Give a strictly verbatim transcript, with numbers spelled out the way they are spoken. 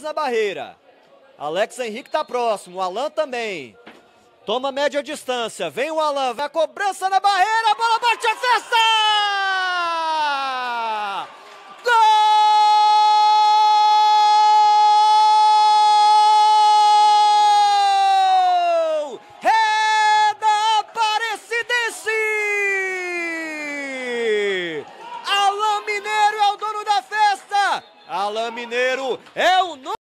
Na barreira. Alex Henrique tá próximo, o Alan também. Toma média distância, vem o Alan, vai a cobrança na barreira, a bola bate a cesta! Gol! É da Aparecidense! Alan Mineiro é o dono da festa! Alan Mineiro é o